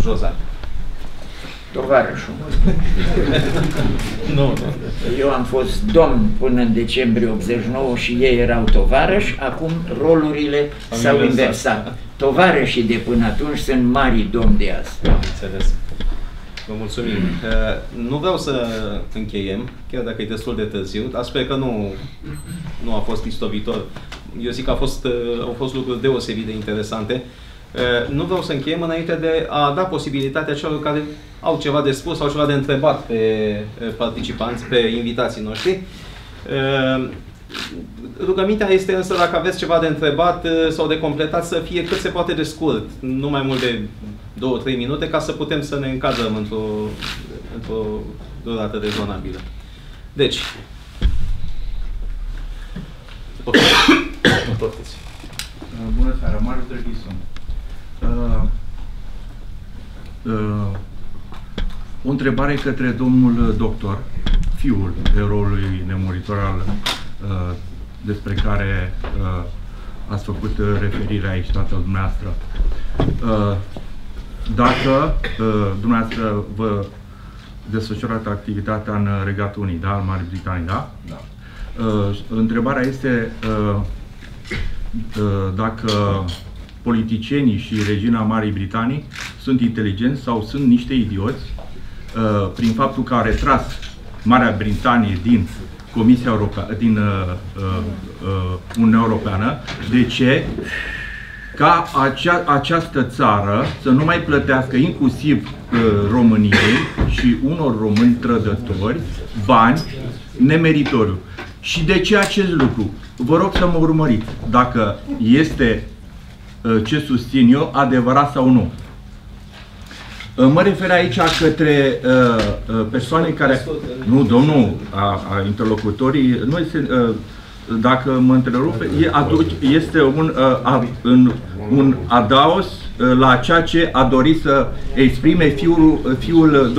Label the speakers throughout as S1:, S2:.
S1: Jozan.
S2: Tovarășul.
S1: Nu.
S2: Eu am fost domn până în decembrie 89 și ei erau tovarăși, acum rolurile s-au inversat. Tovarășii de până atunci sunt mari domni de azi.
S1: Înțeles. Vă mulțumim. Nu vreau să încheiem, chiar dacă e destul de târziu, dar sper că nu a fost istovitor. Eu zic că au fost lucruri deosebit de interesante. Nu vreau să încheiem înainte de a da posibilitatea celor care au ceva de spus sau ceva de întrebat pe participanți, pe invitații noștri. Rugămintea este însă, dacă aveți ceva de întrebat sau de completat, să fie cât se poate de scurt, nu mai mult de 2-3 minute, ca să putem să ne încadrăm într-o durată rezonabilă. Deci,
S3: bună seara, Marius Drăghisun. O întrebare către domnul doctor, fiul eroului nemuritor despre care ați făcut referire aici, tatăl dumneavoastră. Dacă dumneavoastră vă desfășurați activitatea în Regatul Unit, da? Al Marii Britanii, da? Da. Întrebarea este dacă politicienii și regina Marii Britanii sunt inteligenți sau sunt niște idioți prin faptul că a retras Marea Britanie din Comisia Europeană, din Uniunea Europeană. De ce? Ca această țară să nu mai plătească, inclusiv României și unor români trădători, bani nemeritoriu. Și de ce acest lucru? Vă rog să mă urmăriți dacă este ce susțin eu adevărat sau nu. Mă refer aici către persoane care... Nu, domnul, interlocutorii, nu este, dacă mă întrerupe, este un adaos la ceea ce a dorit să exprime fiul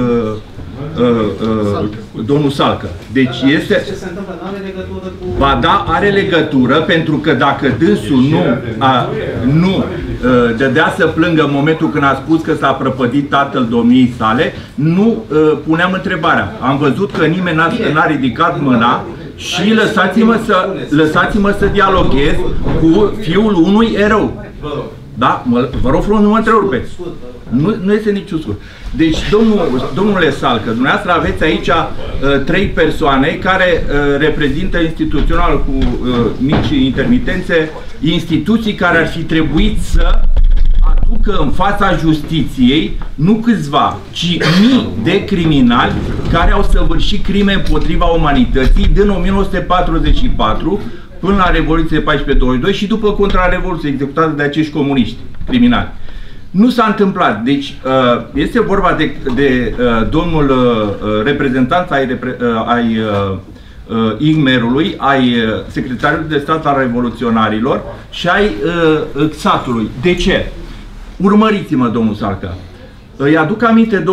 S3: domnul Salcă. Deci este...
S1: Ce se întâmplă? Nu are legătură cu...
S3: Ba da, are legătură, pentru că dacă dânsul nu dădea să plângă în momentul când a spus că s-a prăpădit tatăl domniei sale, nu puneam întrebarea. Am văzut că nimeni n-a ridicat mâna și lăsați-mă să dialoghez cu fiul unui erou. Da? Vă rog frumos, nu mă întrerupeți. Nu este niciun scurt. Deci, domnule Salcă, dumneavoastră aveți aici 3 persoane care reprezintă instituțional cu mici intermitențe, instituții care ar fi trebuit să aducă în fața justiției nu câțiva, ci mii de criminali care au săvârșit crime împotriva umanității din 1944 până la Revoluție 14-22 și după Contrarevoluție executată de acești comuniști criminali. Nu s-a întâmplat. Deci este vorba de domnul reprezentant ai IGMER-ului, ai Secretariului de Stat al Revoluționarilor și ai XAT-ului. De ce? Urmăriți-mă, domnul Salcă. Îi aduc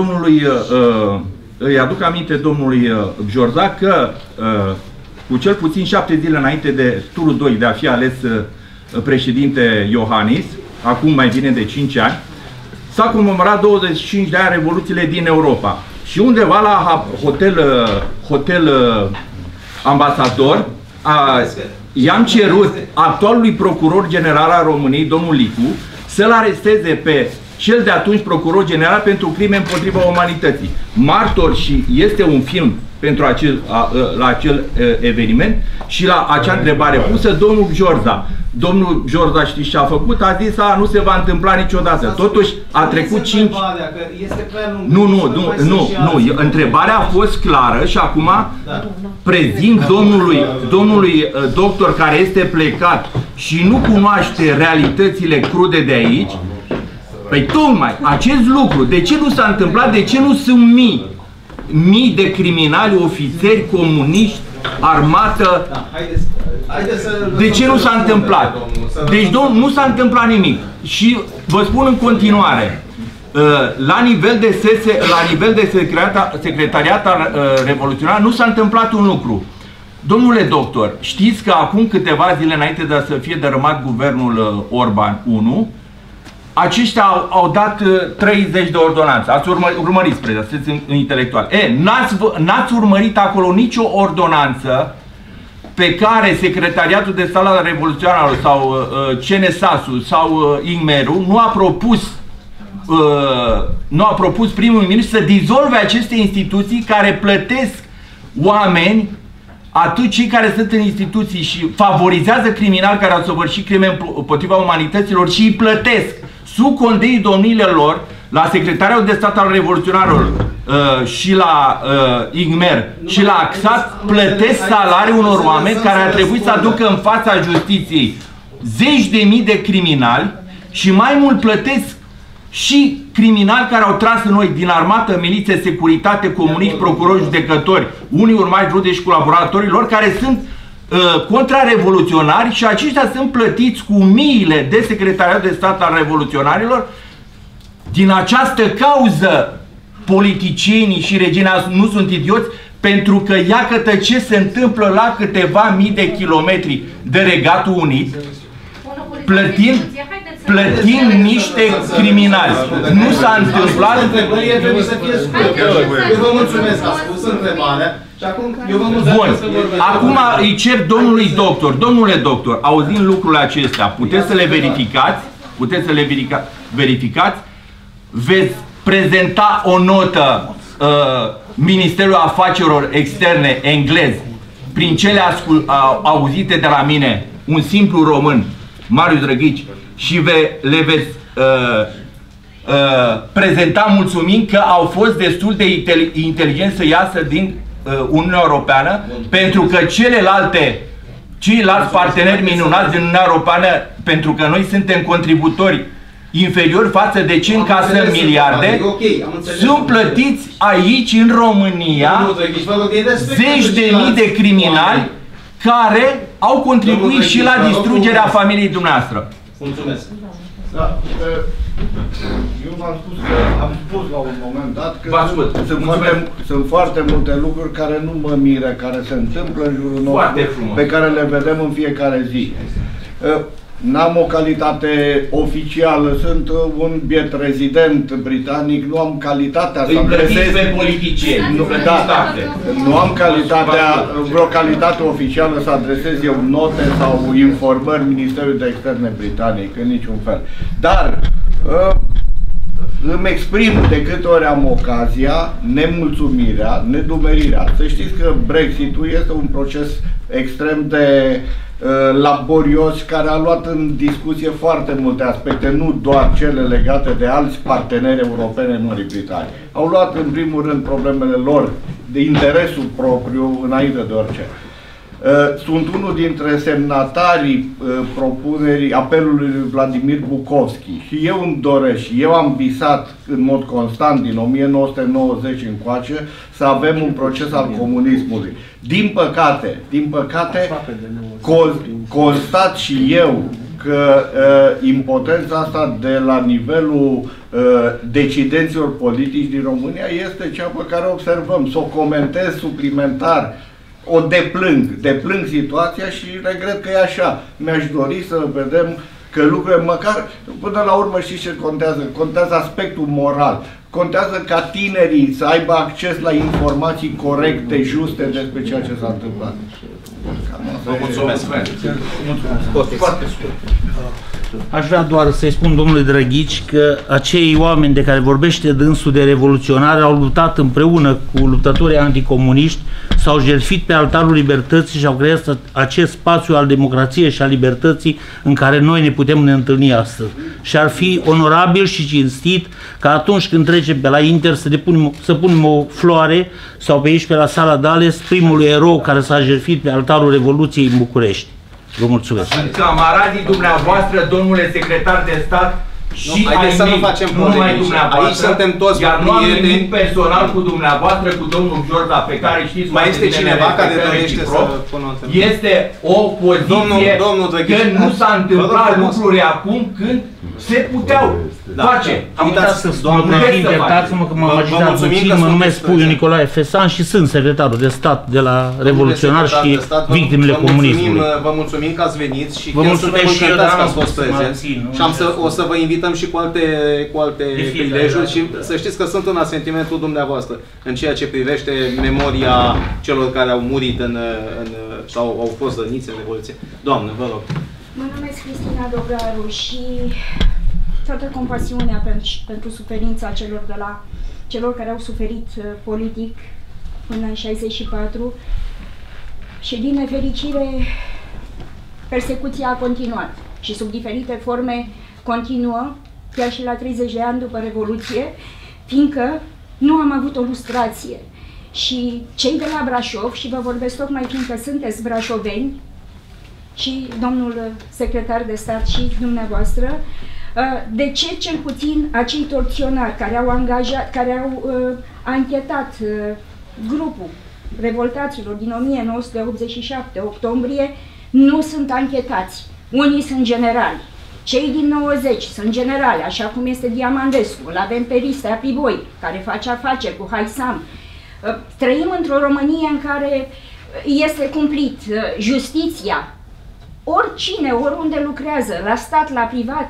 S3: aminte domnului Bjorza că cu cel puțin 7 zile înainte de turul 2 de a fi ales președinte Iohannis, acum mai bine de 5 ani, s-a comemorat 25 de ani revoluțiile din Europa. Și undeva la hotel Ambasador, i-am cerut actualului procuror general al României, domnul Licu, să-l aresteze pe cel de atunci procuror general pentru crime împotriva umanității. Martor, și este un film pentru la acel eveniment și la acea întrebare pusă, domnul Bjorza știți ce a făcut? A zis, nu se va întâmpla niciodată. Totuși a trecut 5... Nu, întrebarea a fost clară și acum prezint domnului doctor care este plecat și nu cunoaște realitățile crude de aici. Păi tocmai acest lucru, de ce nu s-a întâmplat? De ce nu sunt mii de criminali, ofițeri, comuniști, armată? De ce nu s-a întâmplat? Deci, nu s-a întâmplat nimic. Și vă spun în continuare, la nivel de secretariat revoluționar nu s-a întâmplat un lucru. Domnule doctor, știți că acum câteva zile înainte de a să fie dărâmat guvernul Orban 1, aceștia au dat 30 de ordonanțe. Ați urmărit, spre sunteți intelectual. N-ați urmărit acolo nicio ordonanță pe care Secretariatul de Stat al Revoluționarilor sau CNSAS-ul sau INMER-ul nu a propus primul ministru să dizolve aceste instituții care plătesc oameni, atât cei care sunt în instituții și favorizează criminali care au săvârșit crime împotriva umanităților și îi plătesc sub condeii domniilor lor, la Secretariatul de Stat al Revoluționarilor și la INMER și la AXAT, plătesc salarii unor oameni care ar trebui să aducă în fața justiției zeci de mii de criminali și mai mult plătesc și criminali care au tras în noi din armată, miliție, securitate, comuniști, procurori, judecători, unii urmași, rude și colaboratorii lor, care sunt contrarevoluționari și aceștia sunt plătiți cu miile de Secretariat de Stat al Revoluționarilor. Din această cauză politicienii și reginea nu sunt idioți, pentru că iată ce se întâmplă la câteva mii de kilometri de Regatul Unit, plătind niște criminali. Nu s-a întâmplat.
S1: Eu vă mulțumesc, a spus întrebarea.
S3: Bun, acum îi cer domnului doctor. Domnule doctor, auzind lucrurile acestea, puteți să le verificați? Puteți să le verificați? Veți prezenta o notă Ministerul Afacerilor Externe englez prin cele auzite de la mine, un simplu român, Marius Drăghici, și le veți prezenta mulțumind că au fost destul de inteligenți să iasă din Uniunea Europeană, pentru că ceilalți parteneri minunați din Uniunea Europeană, pentru că noi suntem contributori inferiori față de ce încasăm miliarde, sunt plătiți aici, în România, zeci de mii de criminali care au contribuit și la distrugerea familiei dumneavoastră.
S1: Mulțumesc.
S4: Da, eu v-am spus că am spus la un moment dat că sunt foarte multe lucruri care nu mă miră, care se întâmplă în jurul nostru, pe care le vedem în fiecare zi. N-am o calitate oficială, sunt un biet rezident britanic, nu am calitatea să adresez
S3: pe politicieni.
S4: Nu am vreo calitate oficială să adresez eu note sau informări Ministerului de Externe britanic, în niciun fel. Dar îmi exprim de câte ori am ocazia nemulțumirea, nedumerirea. Să știți că Brexit-ul este un proces extrem de laborios, care a luat în discuție foarte multe aspecte, nu doar cele legate de alți parteneri europeni în Marii Britanii. Au luat în primul rând problemele lor, de interesul propriu, înainte de orice. Sunt unul dintre semnatarii propunerii apelului lui Vladimir Bukovski și eu îmi doresc și eu am visat în mod constant din 1990 încoace să avem un proces al comunismului. Din păcate, constat și eu că impotența asta de la nivelul decidenților politici din România este cea pe care o observăm. Să o comentez suplimentar, o deplâng situația și regret că e așa. Mi-aș dori să vedem că lucrurile, măcar, până la urmă știți ce contează? Contează aspectul moral. Contează ca tinerii să aibă acces la informații corecte, juste despre ceea ce s-a întâmplat.
S1: Vă mulțumesc.
S4: Foarte scurt.
S5: Aș vrea doar să-i spun domnului Drăghici că acei oameni de care vorbește dânsul de revoluționari au luptat împreună cu luptătorii anticomuniști, s-au jertfit pe altarul libertății și au creat acest spațiu al democrației și al libertății în care noi ne putem întâlni astăzi. Și ar fi onorabil și cinstit ca atunci când trecem pe la Inter să punem o floare sau pe aici pe la Sala Dales primului erou care s-a jertfit pe altarul Revoluției în București. Vă mulțumesc.
S3: Camaradii dumneavoastră, domnule secretar de stat, și
S1: haideți să nu facem polemici. Aici suntem toți
S3: iar nu am nimic personal cu dumneavoastră, cu domnul Giorda, pe care știți
S1: mai este cineva care dorește să pună o întrebare?
S3: Este o poziție că nu s-a întâmplat lucruri acum când se puteau. Face!
S5: Am uitat să spun, iertați-mă că m-am agitat puțin, mă numesc Puiu Nicolae Fesan și sunt secretarul de stat de la Revoluționari și victimele comunismului.
S1: Vă mulțumim că ați venit și
S5: vă mulțumesc și eu,
S1: că ați fost prezenți. Și o să vă invităm și cu alte prilejuri și să știți că sunt în asentimentul dumneavoastră în ceea ce privește memoria celor care au murit sau au fost răniți în Revoluție. Doamnă, vă rog.
S6: Mă numesc Cristina Dogaru și toată compasiunea pentru suferința celor care au suferit politic până în 64 și din nefericire persecuția a continuat și sub diferite forme continuă chiar și la 30 de ani după Revoluție, fiindcă nu am avut o lustrație. Și cei de la Brașov, și vă vorbesc tocmai fiindcă sunteți brașoveni, și domnul secretar de stat și dumneavoastră, de ce cel puțin acei torționari care au anchetat grupul revoltaților din 1987, octombrie, nu sunt anchetați. Unii sunt generali, cei din 90 sunt generali, așa cum este Diamandescu, îl avem pe Ristea Piboi, care face afaceri cu Haisam. Trăim într-o Românie în care este cumplit justiția. Oricine, oriunde lucrează, la stat, la privat,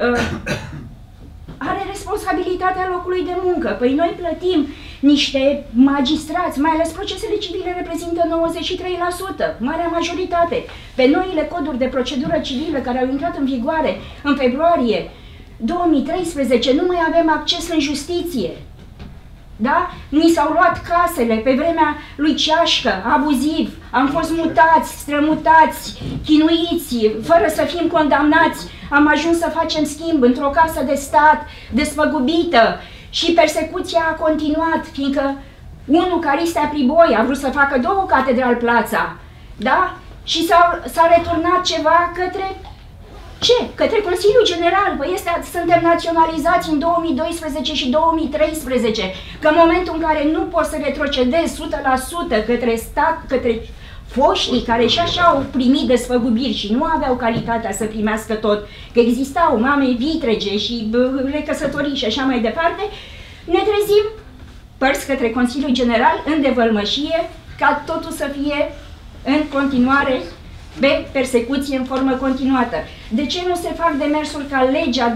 S6: are responsabilitatea locului de muncă. Păi noi plătim niște magistrați, mai ales procesele civile reprezintă 93%, marea majoritate. Pe noile coduri de procedură civilă care au intrat în vigoare în februarie 2013 nu mai avem acces în justiție. Da? Ni s-au luat casele pe vremea lui Ceașcă, abuziv, am fost mutați, strămutați, chinuiți, fără să fim condamnați, am ajuns să facem schimb într-o casă de stat desfăgubită și persecuția a continuat, fiindcă unul, Caristea Priboi, a vrut să facă 2 catedrali Plața, da? Și s-a returnat ceva către ce? Către Consiliul General. Păi suntem naționalizați în 2012 și 2013, că în momentul în care nu poți să retrocedezi 100% către stat, către foștii care și așa au primit desfăgubiri și nu aveau calitatea să primească tot, că existau mame vitrege și recăsătorii și așa mai departe, ne trezim părți către Consiliul General în devălmășie, ca totul să fie în continuare pe persecuție în formă continuată. De ce nu se fac demersuri ca legea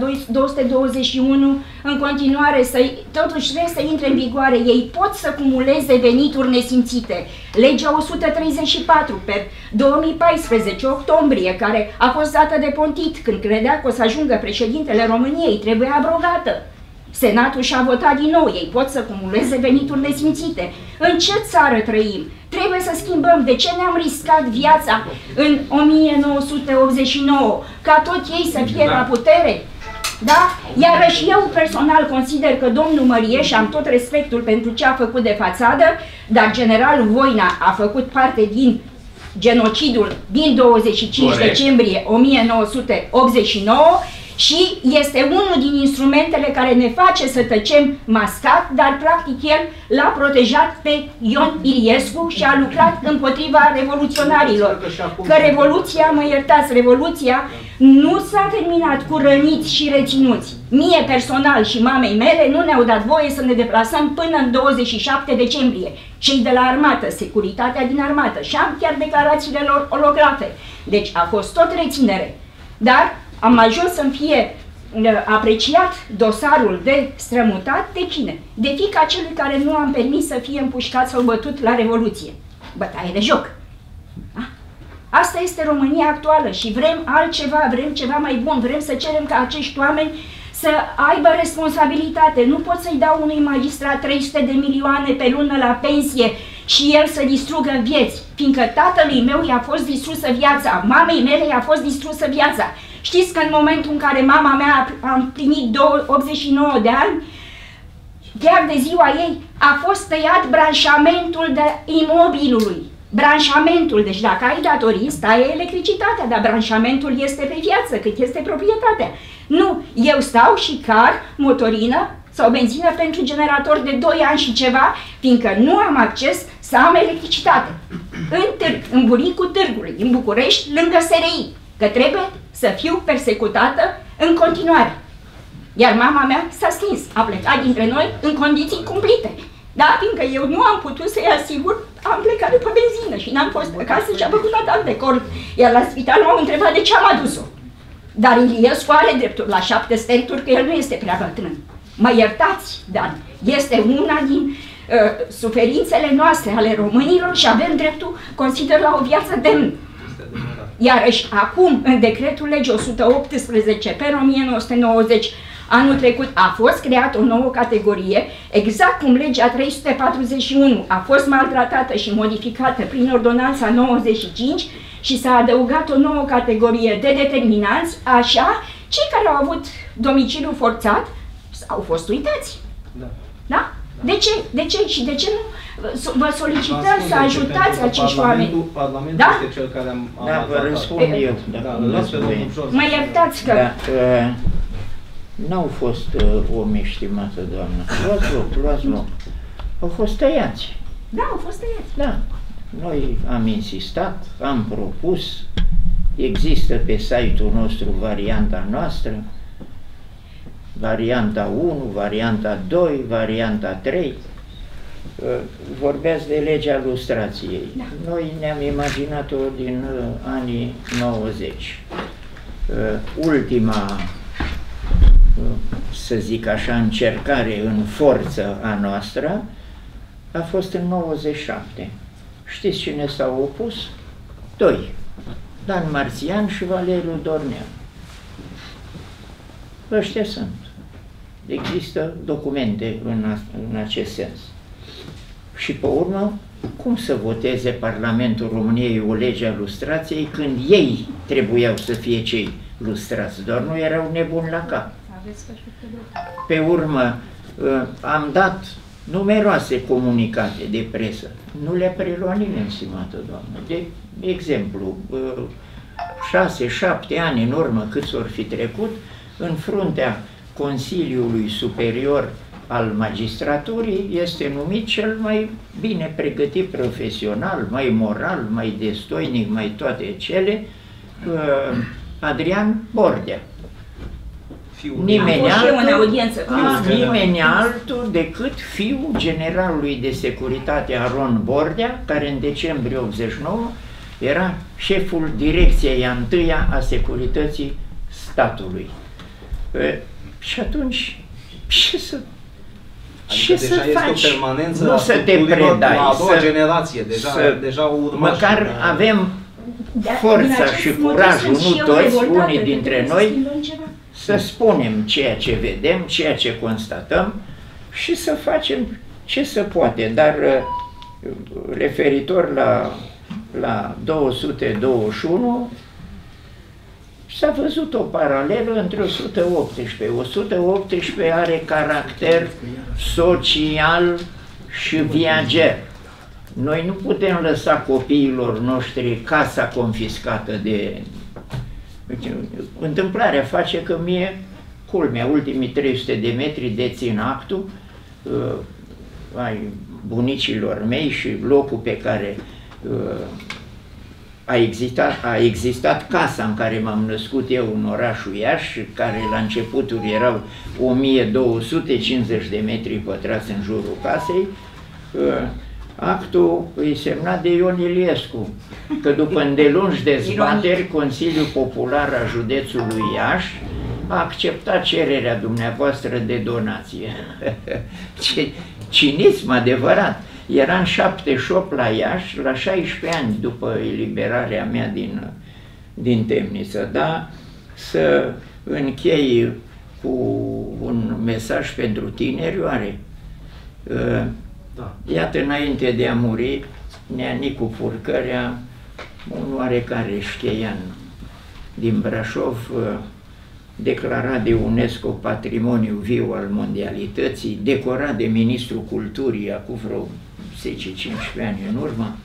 S6: 221 în continuare totuși trebuie să intre în vigoare? Ei pot să cumuleze venituri nesimțite. Legea 134 pe 2014, octombrie, care a fost dată de Pontit când credea că o să ajungă președintele României, trebuie abrogată. Senatul și-a votat din nou, ei pot să cumuleze venituri nesimțite. În ce țară trăim? Trebuie să schimbăm. De ce ne-am riscat viața în 1989? Ca tot ei să fie la putere? Da? Iar și eu personal consider că domnul Mărieș, am tot respectul pentru ce a făcut de fațadă, dar generalul Voina a făcut parte din genocidul din 25 decembrie 1989 și este unul din instrumentele care ne face să tăcem mascat, dar practic el l-a protejat pe Ion Iliescu și a lucrat împotriva revoluționarilor. Că revoluția, mă iertați, revoluția nu s-a terminat cu răniți și reținuți. Mie personal și mamei mele nu ne-au dat voie să ne deplasăm până în 27 decembrie. Cei de la armată, securitatea din armată și am chiar declarațiile lor olografe. Deci a fost tot reținere. Dar am ajuns să-mi fie apreciat dosarul de strămutat de cine? De fiica celui care nu am permis să fie împușcat sau bătut la Revoluție. Bătaie de joc. Da? Asta este România actuală și vrem altceva, vrem ceva mai bun, vrem să cerem ca acești oameni să aibă responsabilitate. Nu pot să-i dau unui magistrat 300 de milioane pe lună la pensie și el să distrugă vieți, fiindcă tatălui meu i-a fost distrusă viața, mamei mele i-a fost distrusă viața. Știți că în momentul în care mama mea a împlinit 89 de ani, chiar de ziua ei, a fost tăiat branșamentul de imobilului. Branșamentul, deci dacă ai datorii, stai electricitatea, dar branșamentul este pe viață, cât este proprietatea. Nu, eu stau și car motorină sau benzină pentru generator de 2 ani și ceva, fiindcă nu am acces să am electricitate. În târg, în bunicul târgului, în București, lângă SRI, că trebuie să fiu persecutată în continuare. Iar mama mea s-a stins, a plecat dintre noi în condiții cumplite. Da, fiindcă eu nu am putut să-i asigur, am plecat după benzină și n-am fost acasă și a făcut atac de cord. Iar la spital m-au întrebat de ce am adus-o. Dar Iliescu are dreptul la 7 stenturi, că el nu este prea bătrân. Mă iertați, dar este una din suferințele noastre ale românilor și avem dreptul, consider, la o viață demnă. Iarăși, acum, în decretul lege 118 pe 1990, anul trecut a fost creată o nouă categorie, exact cum legea 341 a fost maltratată și modificată prin ordonanța 95 și s-a adăugat o nouă categorie de determinanți, așa, cei care au avut domiciliu forțat au fost uitați. Da? Da? De ce? De ce? Și de ce nu vă solicităm să ajutați acești oameni?
S1: Parlamentul
S6: Da?
S1: este cel care am
S2: Da, vă răspund eu.
S6: Mă iertați că...
S2: N-au fost oameni, estimată doamnă. Luați loc, luați loc. Au fost tăiați.
S6: Da, au fost tăiați.
S2: Da. Noi am insistat, am propus, există pe site-ul nostru varianta noastră, varianta 1, varianta 2, varianta 3. Vorbeați de legea lustrației. Da. Noi ne-am imaginat-o din anii 90. Ultima, să zic așa, încercare în forță a noastră a fost în 97. Știți cine s-au opus? Doi. Dan Marțian și Valeriu Dornean. Ăștia sunt. Există documente în acest sens. Și pe urmă, cum să voteze Parlamentul României o lege a lustrației când ei trebuiau să fie cei lustrați, doar nu erau nebuni la cap. Pe urmă, am dat numeroase comunicate de presă. Nu le-a preluat nimeni, stimată doamnă. De exemplu, 6-7 ani în urmă, cât s-or fi trecut, în fruntea Consiliului Superior al Magistraturii este numit cel mai bine pregătit profesional, mai moral, mai destoinic, mai toate cele, Adrian Bordea. Nimeni altul decât fiul generalului de securitate Aron Bordea, care în decembrie 89 era șeful direcției a întâia a securității statului. Și atunci, ce să faci?
S1: Este o permanență
S2: nu să te predai,
S1: la a doua generație, deja urmași.
S2: Măcar avem forța și curajul, nu toți, unii dintre noi, să spunem ceea ce vedem, ceea ce constatăm și să facem ce se poate. Dar referitor la 221, s-a văzut o paralelă între 118. 118 are caracter social și viager. Noi nu putem lăsa copiilor noștri casa confiscată de... Întâmplarea face că mie, culmea, ultimii 300 de metri dețin actul ai bunicilor mei și locul pe care a existat casa în care m-am născut eu în orașul Iași, care la începuturi erau 1250 de metri pătrați în jurul casei. Actul îi semnat de Ion Iliescu, că după îndelungi dezbateri, Consiliul Popular al Județului Iași a acceptat cererea dumneavoastră de donație. Ce cinism adevărat! Era în 78 la Iași, la 16 ani după eliberarea mea din temniță, da? Să închei cu un mesaj pentru tineri, oare? Iată, înainte de a muri, Neanicu Purcărea, un oarecare șcheian din Brașov, declarat de UNESCO Patrimoniu Viu al Mondialității, decorat de Ministrul Culturii acum vreo 10-15 ani în urmă.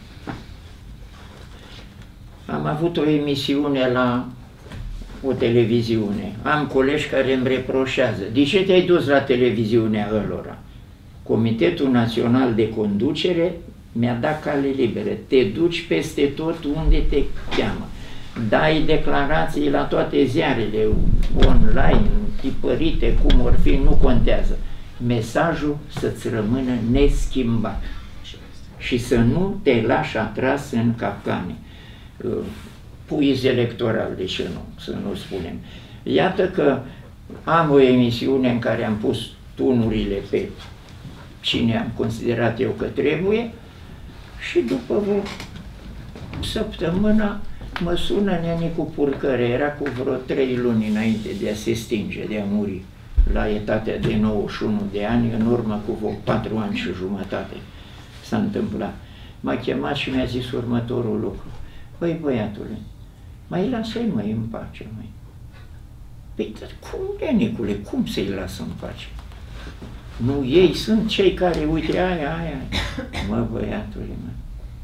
S2: Am avut o emisiune la o televiziune. Am colegi care îmi reproșează: de ce te-ai dus la televiziunea ălora? Comitetul Național de Conducere mi-a dat cale liberă. Te duci peste tot unde te cheamă. dai declarații la toate ziarele, online, tipărite, cum or fi, nu contează. Mesajul să-ți rămână neschimbat și să nu te lași atras în capcane. Puiz electoral, de ce nu, să nu spunem. Iată că am o emisiune în care am pus tunurile pe cine am considerat eu că trebuie și după o săptămână mă sună Nenicu Purcăre, era cu vreo 3 luni înainte de a se stinge, de a muri, la etatea de 91 de ani, în urmă cu vreo 4 ani și jumătate s-a întâmplat. M-a chemat și mi-a zis următorul lucru. Băi, băiatule, mai lasă-i, măi, în pace, măi. Păi, cum, Nenicule, cum să-i lasă în pace? Nu, ei sunt cei care, uite, aia. Mă, băiatule, mă,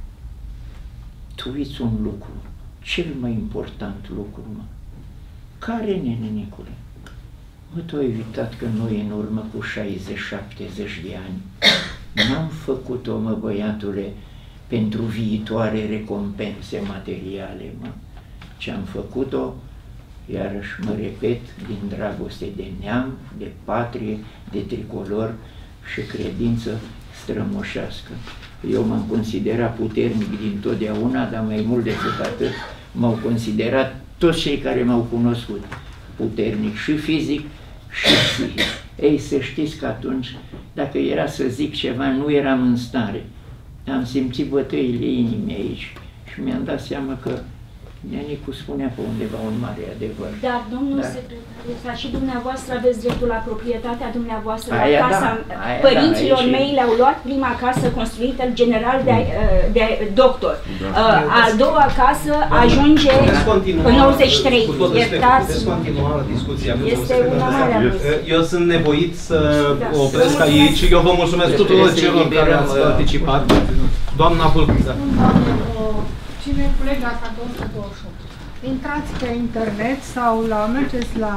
S2: tu uiți un lucru, cel mai important lucru, mă. Care, Nenicule? Mă, tu ai uitat că noi, în urmă cu 60-70 de ani, n-am făcut-o, mă, băiatule, pentru viitoare recompense materiale, mă, ce am făcut-o, iarăși mă repet, din dragoste de neam, de patrie, de tricolor și credință strămoșească. Eu m-am considerat puternic dintotdeauna, dar mai mult decât atât, m-au considerat toți cei care m-au cunoscut puternic și fizic și psihic. Ei, să știți că atunci, dacă era să zic ceva, nu eram în stare. Am simțit bătăile inimii aici și mi-am dat seama că Nenicu spunea pe undeva un mare adevăr.
S6: Dar, domnul secretar, și dumneavoastră aveți dreptul la proprietatea dumneavoastră, la
S2: Aia
S6: casa.
S2: Da,
S6: părinților
S2: da,
S6: mei le-au luat prima casă construită general de doctor. A doua casă ajunge în 93. Iertați.
S1: Descontinua discuția.
S6: Este una mare.
S1: Eu sunt nevoit să opresc aici. Eu vă mulțumesc tuturor celor care ați participat. Doamna Pulcă.
S7: Cine culeg la cadou 128. Intrați pe internet sau mergeți la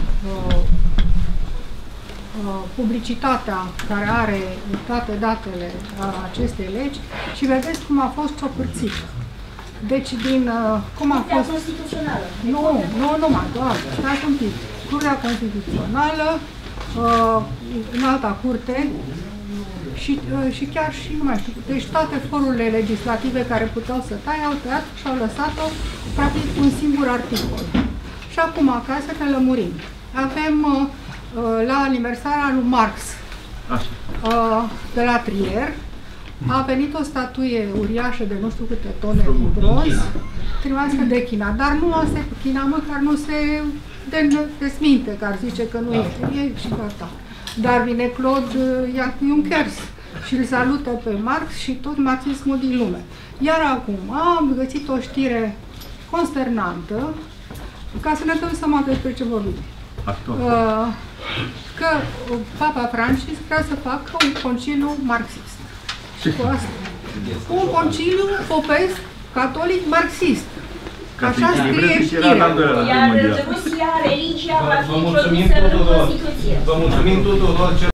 S7: publicitatea care are toate datele acestei legi și vedeți cum a fost ciopârțită. Deci din cum a fost...
S6: Constituțională.
S7: Nu numai, doar, stați un pic. Curtea Constituțională, în alta curte, și chiar și nu mai știu. Deci toate forurile legislative care puteau să taie au tăiat și au lăsat-o practic un singur articol. Și acum acasă ne lămurim. Avem la aniversarea lui Marx de la Trier a venit o statuie uriașă de nu știu câte tone de bronz trimasă de China, dar nu asta e China, măcar nu se desminte, că ar zice că nu e și gata. Dar vine Claude Junckers și îl salută pe Marx și tot marxismul din lume. Iar acum am găsit o știre consternantă, ca să ne dăm seama despre ce vorbim. Că Papa Francis vrea să facă un conciliu marxist. Și cu asta. Un conciliu popesc catolic marxist. Așa scrie știrea.
S6: Iar Rusia, religia va fi introdusă în Constituție.
S1: Vă mulțumim tuturor.